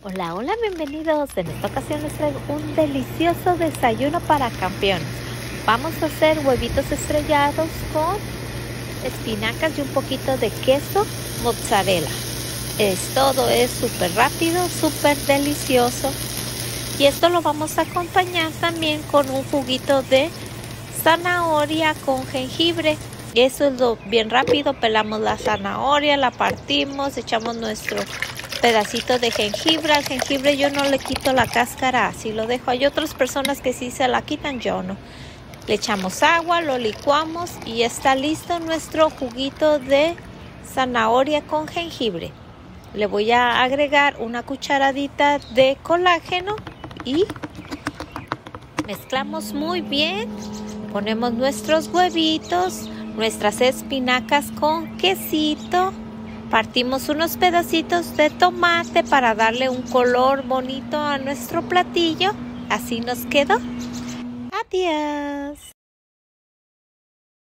Hola, hola, bienvenidos. En esta ocasión les traigo un delicioso desayuno para campeones. Vamos a hacer huevitos estrellados con espinacas y un poquito de queso mozzarella. Todo es súper rápido, súper delicioso. Y esto lo vamos a acompañar también con un juguito de zanahoria con jengibre. Eso es lo bien rápido. Pelamos la zanahoria, la partimos, echamos nuestro pedacito de jengibre. Al jengibre yo no le quito la cáscara, así lo dejo. Hay otras personas que sí se la quitan, yo no. Le echamos agua, lo licuamos y está listo nuestro juguito de zanahoria con jengibre. Le voy a agregar una cucharadita de colágeno y mezclamos muy bien. Ponemos nuestros huevitos, nuestras espinacas con quesito. Partimos unos pedacitos de tomate para darle un color bonito a nuestro platillo. Así nos quedó. Adiós.